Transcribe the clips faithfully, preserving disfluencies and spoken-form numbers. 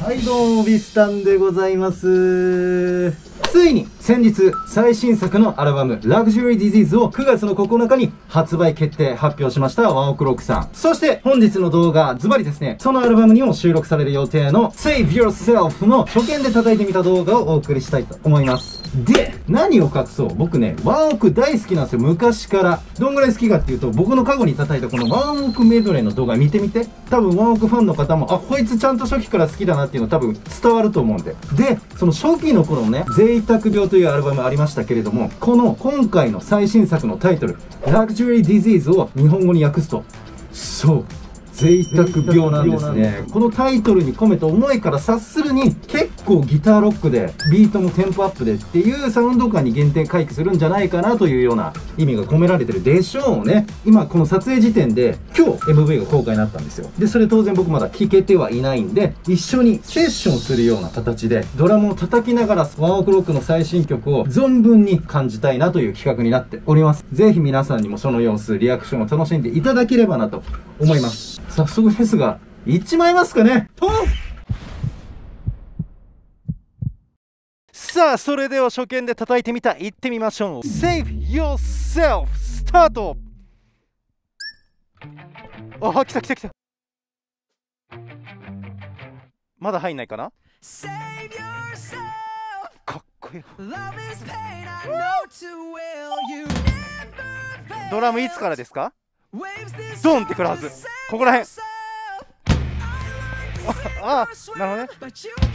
はいどうもビスタンでございます。ついに先日最新作のアルバム「ラグジュアリー・ディジーズ」をくがつのここのかに発売決定発表しましたワンオクロックさん。そして本日の動画ズバリですね、そのアルバムにも収録される予定の Save Yourself の初見で叩いてみた動画をお送りしたいと思います。で、何を隠そう、僕ねワンオク大好きなんですよ。昔から。どんぐらい好きかっていうと、僕の過去に叩いたこのワンオクメドレーの動画見てみて。多分ワンオクファンの方もあ、こいつちゃんと初期から好きだなっていうの多分伝わると思うんで。で、その初期の頃のね贅沢病というアルバムありましたけれども、この今回の最新作のタイトル「ラグジュアリー・ディジーズ」を日本語に訳すと、そう贅沢病なんですね。このタイトルに込めた思いから察するに、結構ギターロックでビートもテンポアップでっていうサウンド感に限定回帰するんじゃないかなというような意味が込められてるでしょうね。今この撮影時点で今日 エムブイ が公開になったんですよ。でそれ当然僕まだ聴けてはいないんで、一緒にセッションするような形でドラムを叩きながらワンオクロックの最新曲を存分に感じたいなという企画になっております。ぜひ皆さんにもその様子リアクションを楽しんでいただければなと思います。早速ですがいっちまいますかね。とさあ、それでは初見で叩いてみた、行ってみましょう。 Save Yourself スタート。あ、来た来た来た。まだ入んないかな。かっこいい。ドラムいつからですか。ドンってくるはず。ここらへん。ああ、なるほどね。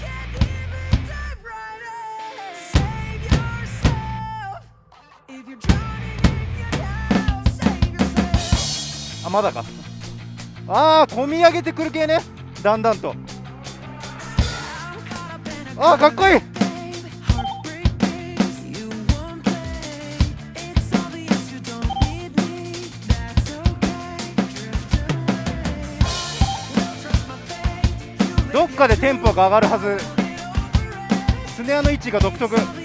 あ、まだか。ああ、込み上げてくる系ね。だんだんと。ああ、かっこいい。どっかでテンポが上がるはず。スネアの位置が独特。ドン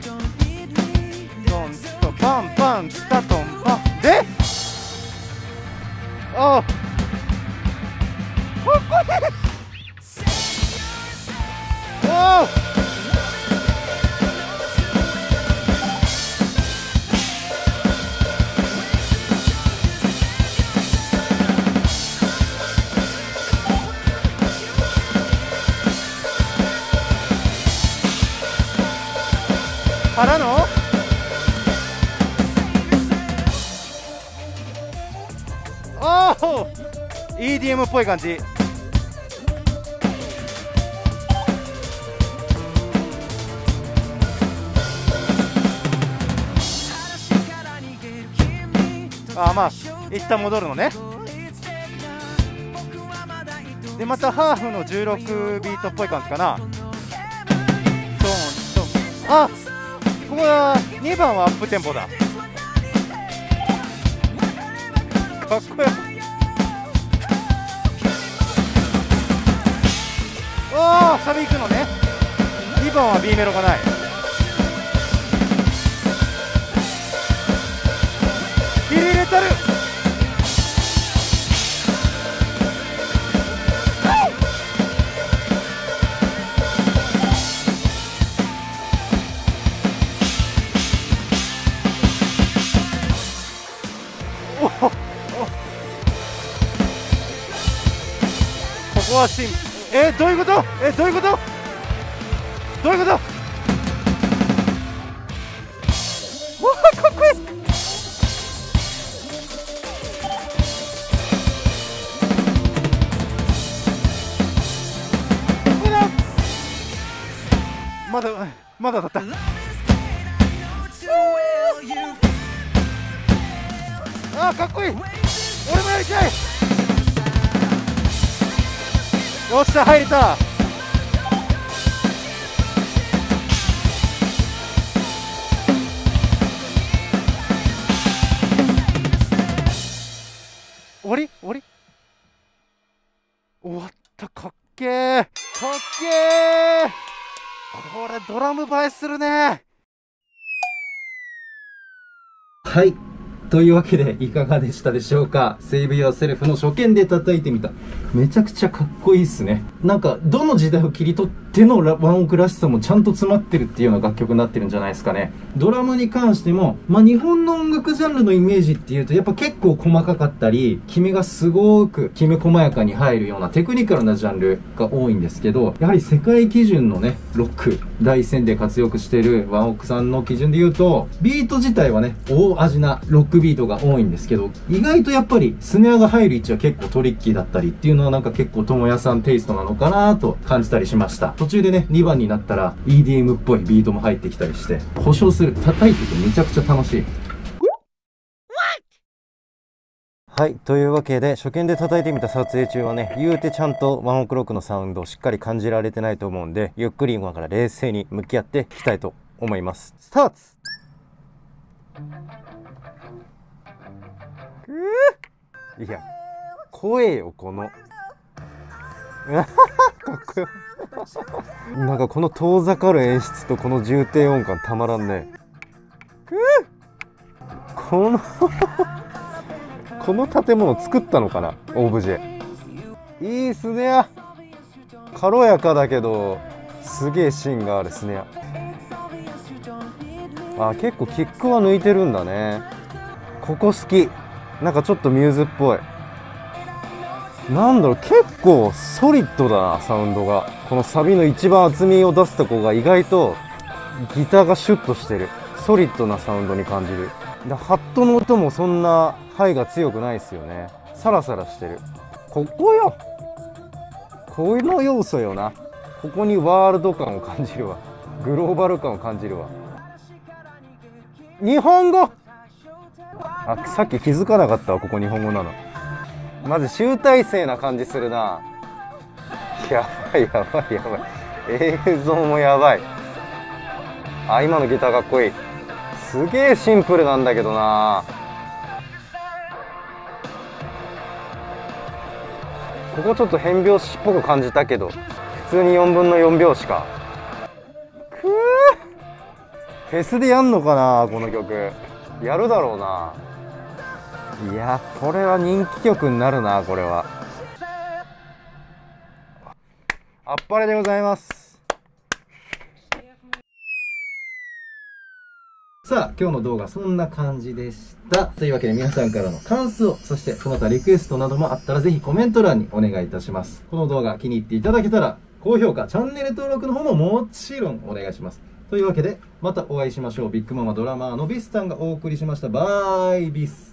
とパンパンスタトンパンで、ああ、かっこいい。おお、からのああ イーディーエム っぽい感じ。ああ、まあ一旦戻るのね。でまたハーフのじゅうろくビートっぽい感じかな。ドンドン。あ、ここはにばんはアップテンポだ。かっこよ。おお、サビ行くのね。にばんは B メロがない。ビリレタル。ここはシン、えー、どういうこと、えー、どういうこと、どういうこと。わあ、かっこいい。まだまだだった。あー、かっこいい。俺もやりたい。よっしゃ、入れた。終わり終わり終わった。かっけーかっけー。これドラム映えするね。はい、 というわけでいかがでしたでしょうか。セーブ・ユア・セルフの初見で叩いてみた。めちゃくちゃかっこいいっすね。なんかどの時代を切り取ってのワンオクらしさもちゃんと詰まってるっていうような楽曲になってるんじゃないですかね。ドラムに関しても、まあ、日本の音楽ジャンルのイメージっていうとやっぱ結構細かかったり、キメがすごくきめ細やかに入るようなテクニカルなジャンルが多いんですけど、やはり世界基準のね、ロック、大戦で活躍してるワンオクさんの基準で言うと、ビート自体はね、大味なロックビートが多いんですけど、意外とやっぱりスネアが入る位置は結構トリッキーだったりっていうのはなんか結構ともやさんテイストなのかなと感じたりしました。途中でね、にばんになったら イーディーエム っぽいビートも入ってきたりして、保証する。叩いててめちゃくちゃ楽しい。はい。というわけで、初見で叩いてみた撮影中はね、言うてちゃんとワンオクロックのサウンドをしっかり感じられてないと思うんで、ゆっくり今から冷静に向き合っていきたいと思います。スタート。いや、声よ、この。かっこよ。なんかこの遠ざかる演出とこの重低音感たまらんね。このこの建物作ったのかな、オブジェ。いいスネア。軽やかだけどすげえ芯があるスネア。あ、結構キックは抜いてるんだね。ここ好き。なんかちょっとミューズっぽい。なんだろう、結構ソリッドだな、サウンドが。このサビの一番厚みを出すとこが意外とギターがシュッとしてる。ソリッドなサウンドに感じる。でハットの音もそんなハイが強くないですよね。サラサラしてる。ここよ、この要素よな。ここにワールド感を感じるわ。グローバル感を感じるわ。日本語。あ、さっき気づかなかったわ、ここ日本語なの。まず集大成な感じするな。やばいやばいやばい。映像もやばい。あ、今のギターかっこいい。すげえシンプルなんだけどな。ここちょっと変拍子っぽく感じたけど、普通によんぶんのよん拍子か。くー、フェスでやんのかな、この曲。やるだろうな。いや、これは人気曲になるな、これは。あっぱれでございます。さあ、今日の動画そんな感じでした。というわけで皆さんからの感想、そしてその他リクエストなどもあったらぜひコメント欄にお願いいたします。この動画気に入っていただけたら、高評価、チャンネル登録の方ももちろんお願いします。というわけで、またお会いしましょう。ビッグママドラマーのビスさんがお送りしました。バイビス。